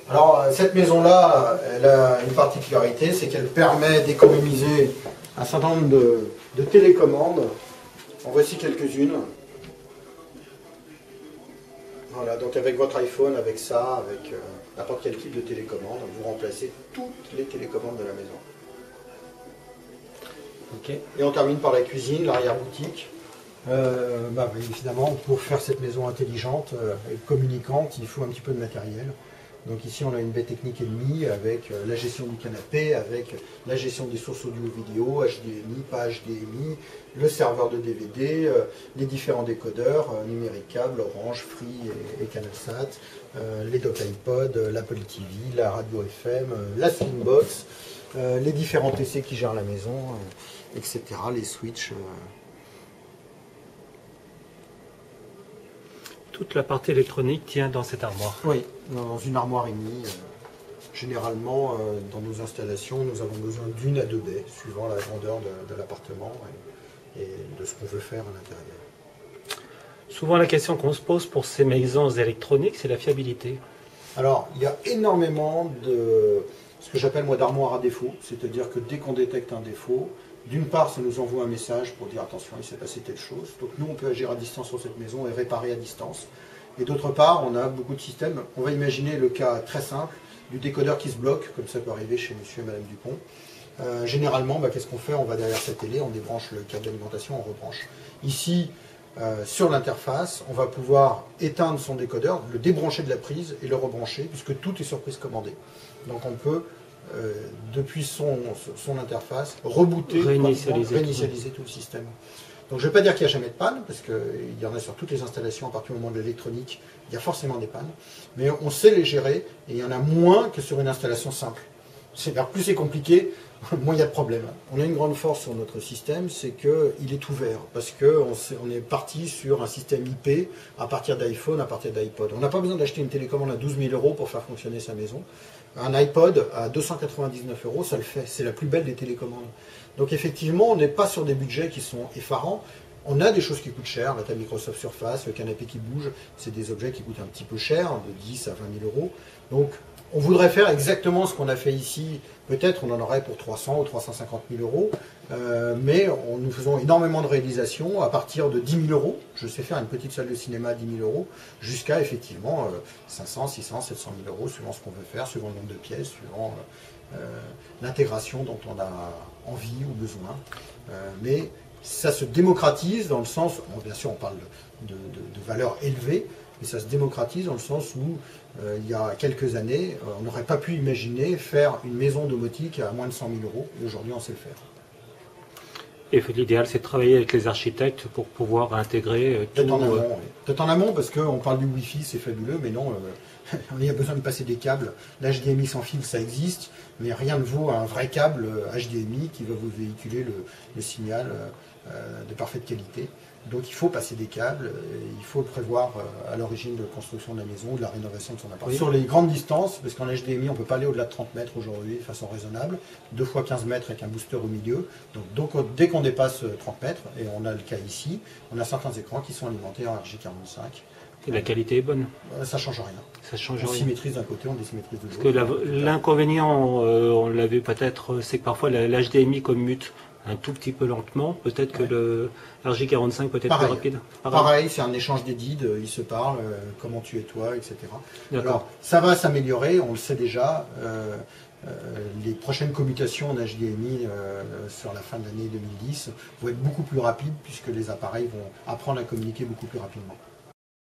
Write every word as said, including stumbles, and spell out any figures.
Alors, cette maison-là, elle a une particularité, c'est qu'elle permet d'économiser un certain nombre de, de télécommandes. En voici quelques-unes. Voilà, donc avec votre iPhone, avec ça, avec euh, n'importe quel type de télécommande, vous remplacez toutes les télécommandes de la maison. Okay. Et on termine par la cuisine, l'arrière-boutique. Euh, bah, évidemment, pour faire cette maison intelligente euh, et communicante, il faut un petit peu de matériel. Donc ici, on a une baie technique ennemie avec euh, la gestion du canapé, avec la gestion des sources audio-vidéo, H D M I, pas H D M I, le serveur de D V D, euh, les différents décodeurs, euh, numérique câble, Orange, Free et, et CanalSat, euh, les dock iPod, euh, l'Apple T V, la radio F M, euh, la Slimbox, euh, les différents P C qui gèrent la maison, euh, et cetera, les switches. Euh, Toute la partie électronique tient dans cette armoire. Oui, dans une armoire émise. Euh, généralement, euh, dans nos installations, nous avons besoin d'une à deux baies, suivant la grandeur de, de l'appartement et, et de ce qu'on veut faire à l'intérieur. Souvent, la question qu'on se pose pour ces maisons électroniques, c'est la fiabilité. Alors, il y a énormément de ce que j'appelle moi d'armoire à défaut, c'est-à-dire que dès qu'on détecte un défaut, d'une part, ça nous envoie un message pour dire attention, il s'est passé telle chose. Donc nous, on peut agir à distance sur cette maison et réparer à distance. Et d'autre part, on a beaucoup de systèmes. On va imaginer le cas très simple du décodeur qui se bloque, comme ça peut arriver chez monsieur et madame Dupont. Euh, généralement, bah, qu'est-ce qu'on fait? On va derrière sa télé, on débranche le câble d'alimentation, on rebranche. Ici, euh, sur l'interface, on va pouvoir éteindre son décodeur, le débrancher de la prise et le rebrancher, puisque tout est sur prise commandée. Donc on peut Euh, depuis son, son interface, rebooter, réinitialiser, réinitialiser tout. tout le système. Donc je ne vais pas dire qu'il n'y a jamais de panne, parce qu'il y en a sur toutes les installations, à partir du moment de l'électronique, il y a forcément des pannes, mais on sait les gérer, et il y en a moins que sur une installation simple. C'est-à-dire, plus c'est compliqué, moins il y a de problèmes. On a une grande force sur notre système, c'est qu'il est ouvert, parce qu'on on est parti sur un système I P à partir d'iPhone, à partir d'iPod. On n'a pas besoin d'acheter une télécommande à douze mille euros pour faire fonctionner sa maison. Un iPod à deux cent quatre-vingt-dix-neuf euros, ça le fait. C'est la plus belle des télécommandes. Donc effectivement, on n'est pas sur des budgets qui sont effarants. On a des choses qui coûtent cher, la table Microsoft Surface, le canapé qui bouge, c'est des objets qui coûtent un petit peu cher, de dix à vingt mille euros. Donc on voudrait faire exactement ce qu'on a fait ici. Peut-être on en aurait pour trois cents ou trois cent cinquante mille euros, euh, mais on, nous faisons énormément de réalisations à partir de dix mille euros. Je sais faire une petite salle de cinéma à dix mille euros, jusqu'à effectivement euh, cinq cents, six cents, sept cent mille euros, suivant ce qu'on veut faire, suivant le nombre de pièces, suivant euh, l'intégration dont on a envie ou besoin. Euh, mais ça se démocratise dans le sens, bon, bien sûr on parle de, de, de, de valeurs élevées, mais ça se démocratise dans le sens où euh, il y a quelques années, euh, on n'aurait pas pu imaginer faire une maison domotique à moins de cent mille euros, et aujourd'hui on sait le faire. Et l'idéal, c'est de travailler avec les architectes pour pouvoir intégrer euh, tout. Peut-être en amont, oui. Peut-être en amont, parce qu'on parle du Wi-Fi, c'est fabuleux, mais non, euh, il y a besoin de passer des câbles. L'H D M I sans fil, ça existe, mais rien ne vaut un vrai câble H D M I qui va vous véhiculer le, le signal euh, de parfaite qualité. Donc il faut passer des câbles, il faut le prévoir à l'origine de la construction de la maison ou de la rénovation de son appartement. Oui. Sur les grandes distances, parce qu'en H D M I on ne peut pas aller au-delà de trente mètres aujourd'hui de façon raisonnable, deux fois quinze mètres avec un booster au milieu, donc, donc dès qu'on dépasse trente mètres, et on a le cas ici, on a certains écrans qui sont alimentés en R J quarante-cinq. Et la qualité est bonne? Ça ne change rien. Ça change on rien. symétrise d'un côté, on désymétrise de l'autre. Parce que l'inconvénient, euh, on l'a vu peut-être, c'est que parfois l'H D M I commute un tout petit peu lentement, peut-être que ouais. le R J quarante-cinq peut être plus rapide. Pareil, Pareil c'est un échange d'édits, ils se parlent, euh, comment tu es toi, et cetera. Alors, ça va s'améliorer, on le sait déjà, euh, euh, les prochaines commutations en H D M I euh, sur la fin de l'année deux mille dix vont être beaucoup plus rapides, puisque les appareils vont apprendre à communiquer beaucoup plus rapidement.